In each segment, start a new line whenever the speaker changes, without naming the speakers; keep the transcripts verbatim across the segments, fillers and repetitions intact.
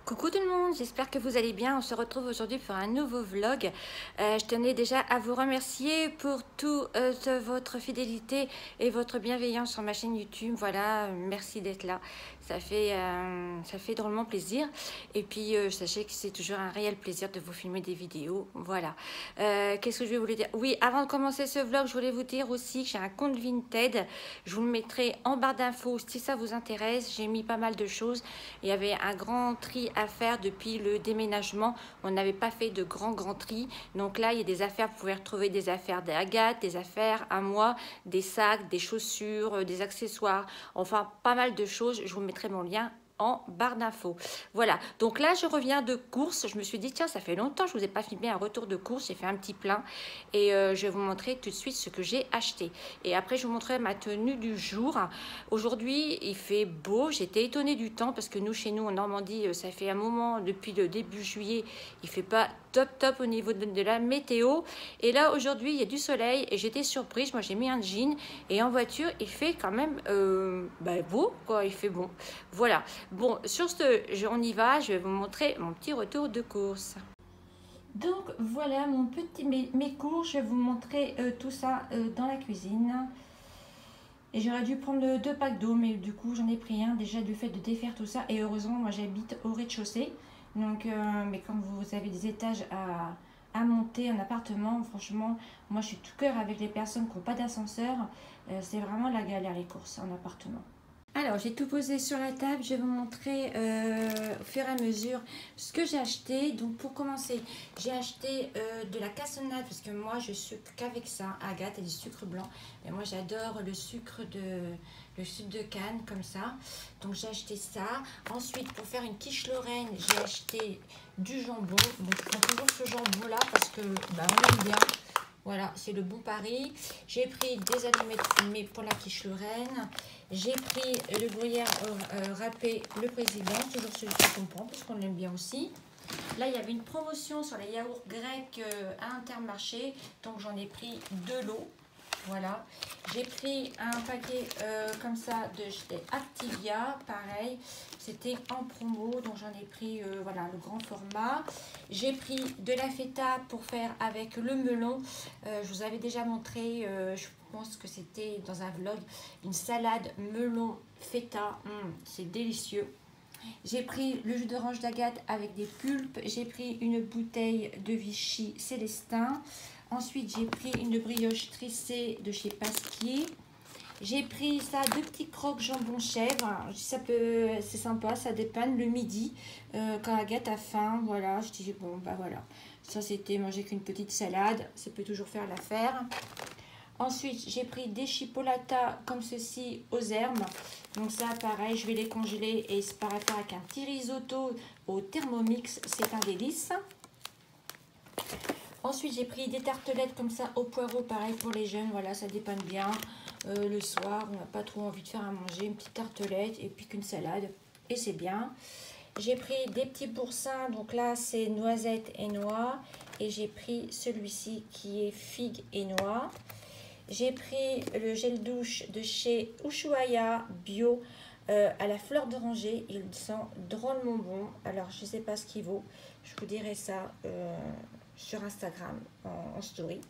Coucou tout le monde, j'espère que vous allez bien. On se retrouve aujourd'hui pour un nouveau vlog. Euh, je tenais déjà à vous remercier pour toute euh, votre fidélité et votre bienveillance sur ma chaîne YouTube. Voilà, merci d'être là. Ça fait, euh, ça fait drôlement plaisir. Et puis, euh, sachez que c'est toujours un réel plaisir de vous filmer des vidéos. Voilà. Euh, Qu'est-ce que je vais vous dire? Oui, avant de commencer ce vlog, je voulais vous dire aussi que j'ai un compte Vinted. Je vous le mettrai en barre d'infos si ça vous intéresse. J'ai mis pas mal de choses. Il y avait un grand tri à faire depuis le déménagement. On n'avait pas fait de grand grand tri. Donc là, il y a des affaires. Vous pouvez retrouver des affaires d'Agathe, des affaires à moi, des sacs, des chaussures, des accessoires. Enfin, pas mal de choses. Je vous mettrai mon lien en barre d'infos. Voilà, donc là je reviens de course. Je me suis dit tiens, ça fait longtemps que je vous ai pas filmé un retour de course. J'ai fait un petit plein et euh, je vais vous montrer tout de suite ce que j'ai acheté et après je vous montrerai ma tenue du jour. Aujourd'hui il fait beau, j'étais étonnée du temps parce que nous chez nous en Normandie ça fait un moment, depuis le début juillet il fait pas top top au niveau de, de la météo, et là aujourd'hui il y a du soleil et j'étais surprise. Moi j'ai mis un jean et en voiture il fait quand même euh, bah, beau quoi, il fait bon. Voilà, bon sur ce on y va, je vais vous montrer mon petit retour de course. Donc voilà mon petit mes, mes courses, je vais vous montrer euh, tout ça euh, dans la cuisine. Et j'aurais dû prendre deux packs d'eau, mais du coup j'en ai pris un déjà du fait de défaire tout ça. Et heureusement moi j'habite au rez-de-chaussée. Donc, euh, mais quand vous avez des étages à, à monter, un appartement, franchement, moi je suis tout cœur avec les personnes qui n'ont pas d'ascenseur. Euh, c'est vraiment la galère les courses en appartement. Alors j'ai tout posé sur la table, je vais vous montrer euh, au fur et à mesure ce que j'ai acheté. Donc pour commencer, j'ai acheté euh, de la cassonade parce que moi je sucre qu'avec ça. Agathe elle est sucre blanc, mais moi j'adore le sucre de le sucre de canne comme ça. Donc j'ai acheté ça. Ensuite pour faire une quiche Lorraine, j'ai acheté du jambon. Donc je prends toujours ce jambon là parce que bah, on aime bien. Voilà, c'est le bon pari. J'ai pris des allumettes fumées pour la quiche Lorraine. J'ai pris le gruyère euh, râpé, le président, toujours celui qu'on prend parce qu'on l'aime bien aussi. Là, il y avait une promotion sur les yaourts grecs euh, à Intermarché, donc j'en ai pris deux lots. Voilà, j'ai pris un paquet euh, comme ça de chez Activia, pareil, c'était en promo, donc j'en ai pris euh, voilà le grand format. J'ai pris de la feta pour faire avec le melon. Euh, je vous avais déjà montré, euh, je pense que c'était dans un vlog, une salade melon feta, mmh, c'est délicieux. J'ai pris le jus d'orange d'Agathe avec des pulpes. J'ai pris une bouteille de Vichy Célestin. Ensuite, j'ai pris une brioche tressée de chez Pasquier. J'ai pris ça, deux petits croques jambon chèvre. Ça peut, c'est sympa, ça dépanne le midi euh, quand Agathe a faim. Voilà, je dis bon, bah voilà. Ça, c'était manger qu'une petite salade. Ça peut toujours faire l'affaire. Ensuite, j'ai pris des chipolatas comme ceci aux herbes. Donc ça, pareil, je vais les congeler et c'est pareil faire avec un petit risotto au Thermomix. C'est un délice. Ensuite, j'ai pris des tartelettes comme ça au poireau, pareil pour les jeunes. Voilà, ça dépanne bien. Euh, le soir, on n'a pas trop envie de faire à manger. Une petite tartelette et puis qu'une salade. Et c'est bien. J'ai pris des petits boursins. Donc là, c'est noisettes et noix. Et j'ai pris celui-ci qui est figue et noix. J'ai pris le gel douche de chez Ushuaïa bio euh, à la fleur d'oranger. Il sent drôlement bon. Alors, je ne sais pas ce qu'il vaut. Je vous dirai ça euh, sur Instagram en, en story.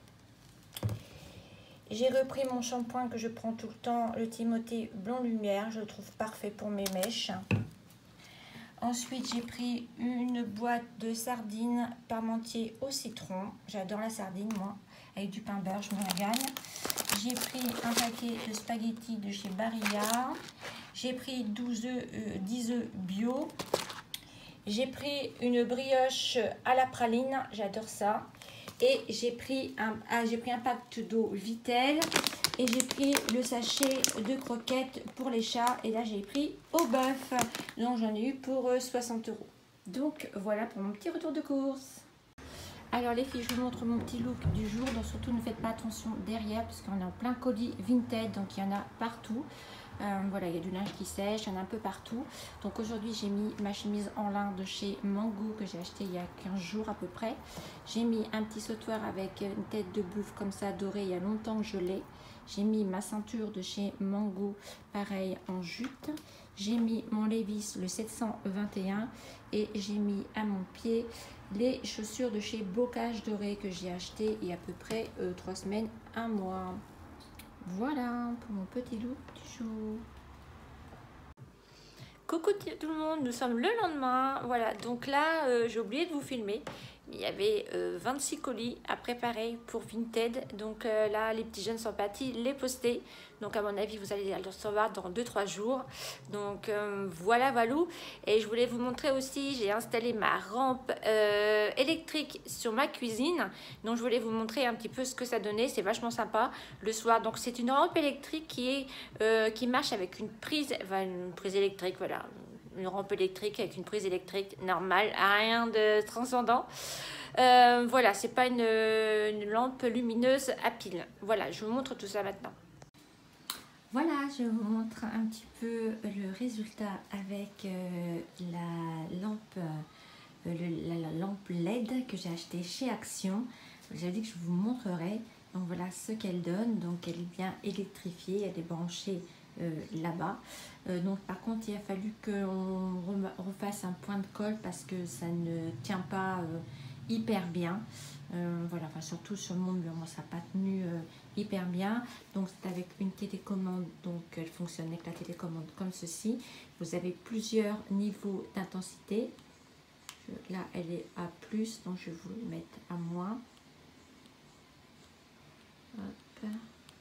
J'ai repris mon shampoing que je prends tout le temps, le Timothée Blond Lumière. Je le trouve parfait pour mes mèches. Ensuite, j'ai pris une boîte de sardines parmentier au citron. J'adore la sardine, moi. Avec du pain beurre, je me régale. J'ai pris un paquet de spaghettis de chez Barilla. J'ai pris douze œufs, euh, dix œufs bio. J'ai pris une brioche à la praline, j'adore ça. Et j'ai pris un, ah, j'ai pris un pack d'eau Vitel. Et j'ai pris le sachet de croquettes pour les chats. Et là, j'ai pris au bœuf. Donc, j'en ai eu pour euh, soixante euros. Donc, voilà pour mon petit retour de course. Alors les filles, je vous montre mon petit look du jour. Donc surtout ne faites pas attention derrière parce qu'on est en plein colis Vinted, donc il y en a partout. Euh, voilà, il y a du linge qui sèche, il y en a un peu partout. Donc aujourd'hui j'ai mis ma chemise en lin de chez Mango que j'ai acheté il y a quinze jours à peu près. J'ai mis un petit sautoir avec une tête de bouffe comme ça dorée, il y a longtemps que je l'ai. J'ai mis ma ceinture de chez Mango, pareil en jute. j'ai mis mon Levi's le sept cent vingt et un et j'ai mis à mon pied les chaussures de chez Bocage Doré que j'ai acheté il y a à peu près euh, trois semaines, un mois. Voilà pour mon petit look du jour. Coucou tout le monde, nous sommes le lendemain. Voilà, donc là, euh, j'ai oublié de vous filmer. Il y avait euh, vingt-six colis à préparer pour Vinted. Donc euh, là, les petits jeunes sont partis les poster. Donc à mon avis, vous allez les recevoir dans deux trois jours. Donc euh, voilà, Valou. Et je voulais vous montrer aussi, j'ai installé ma rampe euh, électrique sur ma cuisine. Donc je voulais vous montrer un petit peu ce que ça donnait. C'est vachement sympa le soir. Donc c'est une rampe électrique qui, est, euh, qui marche avec une prise, enfin une prise électrique, voilà. Une rampe électrique avec une prise électrique normale, rien de transcendant. Euh, voilà, c'est pas une, une lampe lumineuse à pile. Voilà, je vous montre tout ça maintenant. Voilà, je vous montre un petit peu le résultat avec euh, la lampe, euh, le, la, la lampe L E D que j'ai achetée chez Action. J'ai dit que je vous montrerai. Donc voilà ce qu'elle donne. Donc elle est bien électrifiée, elle est branchée euh, là-bas. Euh, donc par contre il a fallu qu'on refasse un point de colle parce que ça ne tient pas euh, hyper bien. Euh, voilà, enfin surtout sur mon mur, moi ça n'a pas tenu euh, hyper bien. Donc c'est avec une télécommande, donc elle fonctionne avec la télécommande comme ceci. Vous avez plusieurs niveaux d'intensité. Là elle est à plus, donc je vais vous le mettre à moins. Hop.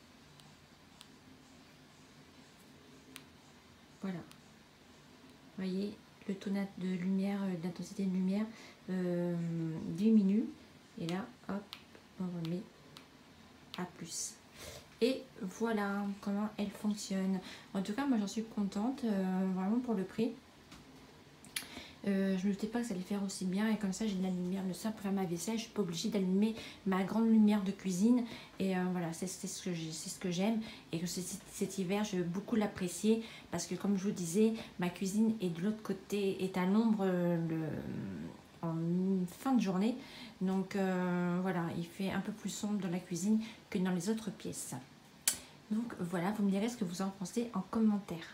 Voilà. Vous voyez, le taux de lumière, d'intensité de lumière euh, diminue. Et là, hop, on remet à plus. Et voilà comment elle fonctionne. En tout cas, moi j'en suis contente, euh, vraiment pour le prix. Euh, je ne me doutais pas que ça allait faire aussi bien et comme ça j'ai de la lumière le soir pour faire ma vaisselle, je suis pas obligée d'allumer ma grande lumière de cuisine et euh, voilà, c'est ce que j'ai, c'est ce que j'aime et que cet hiver je veux beaucoup l'apprécier parce que comme je vous disais, ma cuisine est de l'autre côté, est à l'ombre euh, en fin de journée, donc euh, voilà, il fait un peu plus sombre dans la cuisine que dans les autres pièces. Donc voilà, vous me direz ce que vous en pensez en commentaire.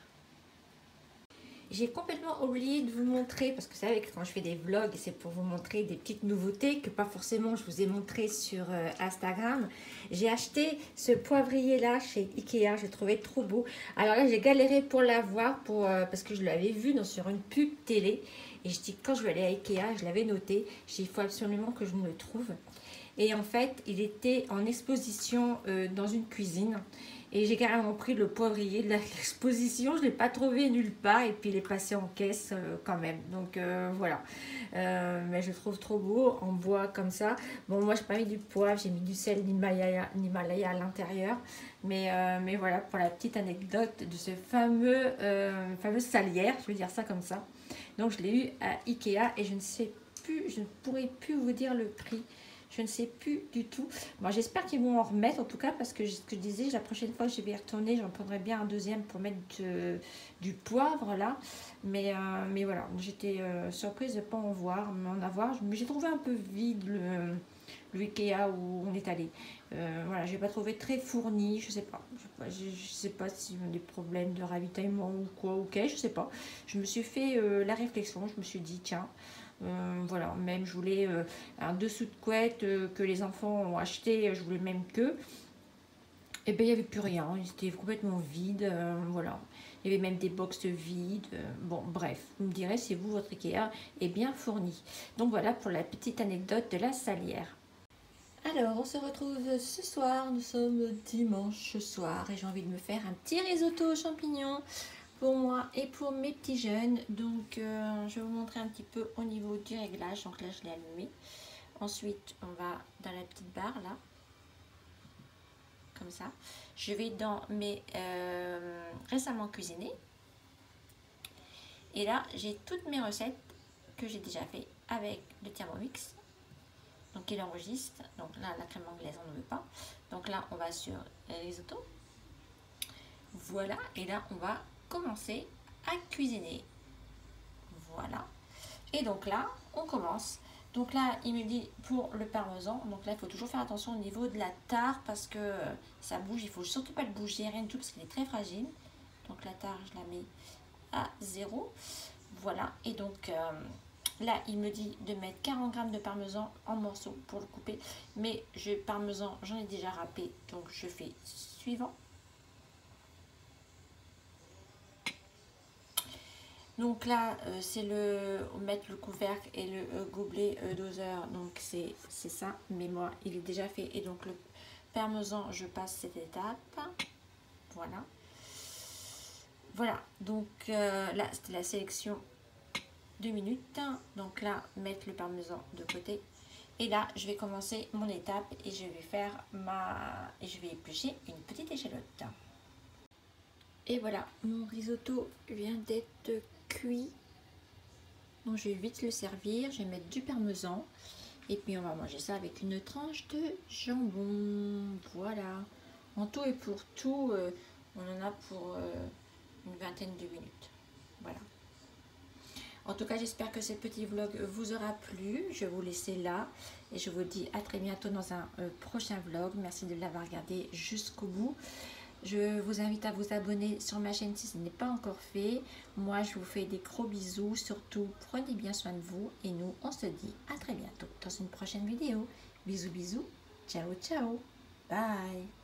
J'ai complètement oublié de vous montrer, parce que vous savez que quand je fais des vlogs, c'est pour vous montrer des petites nouveautés que pas forcément je vous ai montré sur euh, Instagram. J'ai acheté ce poivrier là chez Ikea, j'ai trouvé trop beau. Alors là j'ai galéré pour l'avoir pour, euh, parce que je l'avais vu dans, sur une pub télé. Et je dis quand je vais aller à Ikea, je l'avais noté, il faut absolument que je me le trouve. Et en fait, il était en exposition euh, dans une cuisine. Et j'ai carrément pris le poivrier de l'exposition. Je ne l'ai pas trouvé nulle part. Et puis, il est passé en caisse euh, quand même. Donc, euh, voilà. Euh, mais je le trouve trop beau en bois comme ça. Bon, moi, je n'ai pas mis du poivre. J'ai mis du sel d'Himalaya à l'intérieur. Mais, euh, mais voilà, pour la petite anecdote de ce fameux, euh, fameuse salière. Je vais dire ça comme ça. Donc, je l'ai eu à Ikea. Et je ne sais plus, je ne pourrais plus vous dire le prix. Je ne sais plus du tout. Bon, j'espère qu'ils vont en remettre en tout cas parce que ce que je disais, la prochaine fois que je vais y retourner, j'en prendrai bien un deuxième pour mettre de, du poivre là. Mais, euh, mais voilà, j'étais euh, surprise de ne pas en voir, mais en avoir. Mais j'ai trouvé un peu vide le, le Ikea où on est allé. Euh, voilà, je n'ai pas trouvé très fourni, je sais pas. Je sais pas, je sais pas s'ils ont des problèmes de ravitaillement ou quoi, ok, je sais pas. Je me suis fait euh, la réflexion, je me suis dit tiens. Euh, voilà, même je voulais euh, un dessous de couette euh, que les enfants ont acheté, je voulais même que. Et bien il n'y avait plus rien, il était complètement vide, euh, voilà. Il y avait même des box vides, euh, bon bref, vous me direz si vous, votre Ikea est bien fourni. Donc voilà pour la petite anecdote de la salière. Alors on se retrouve ce soir, nous sommes dimanche soir et j'ai envie de me faire un petit risotto aux champignons. Pour moi et pour mes petits jeunes. Donc euh, je vais vous montrer un petit peu au niveau du réglage. Donc là je l'ai allumé. Ensuite on va dans la petite barre là. Comme ça. Je vais dans mes euh, récemment cuisinés. Et là j'ai toutes mes recettes que j'ai déjà fait avec le Thermomix. Donc il enregistre. Donc là la crème anglaise on ne veut pas. Donc là on va sur les risotto. Voilà. Et là on va commencer à cuisiner. Voilà. Et donc là, on commence. Donc là, il me dit pour le parmesan. Donc là, il faut toujours faire attention au niveau de la tare parce que ça bouge. Il faut surtout pas le bouger, rien du tout, parce qu'il est très fragile. Donc la tare, je la mets à zéro. Voilà, et donc euh, là il me dit de mettre quarante grammes de parmesan en morceaux pour le couper, mais je parmesan j'en ai déjà râpé, donc je fais suivant. Donc là euh, c'est le mettre le couvercle et le euh, gobelet euh, doseur, donc c'est ça, mais moi il est déjà fait, et donc le parmesan je passe cette étape. Voilà, voilà, donc euh, là c'était la sélection deux minutes. Donc là mettre le parmesan de côté, et là je vais commencer mon étape et je vais faire ma et je vais éplucher une petite échalote. Et voilà, mon risotto vient d'être cuit, donc je vais vite le servir. Je vais mettre du parmesan et puis on va manger ça avec une tranche de jambon. Voilà, en tout et pour tout euh, on en a pour euh, une vingtaine de minutes. Voilà. En tout cas, j'espère que ce petit vlog vous aura plu. Je vais vous laisser là et je vous dis à très bientôt dans un euh, prochain vlog. Merci de l'avoir regardé jusqu'au bout. Je vous invite à vous abonner sur ma chaîne si ce n'est pas encore fait. Moi, je vous fais des gros bisous. Surtout, prenez bien soin de vous. Et nous, on se dit à très bientôt dans une prochaine vidéo. Bisous, bisous. Ciao, ciao. Bye.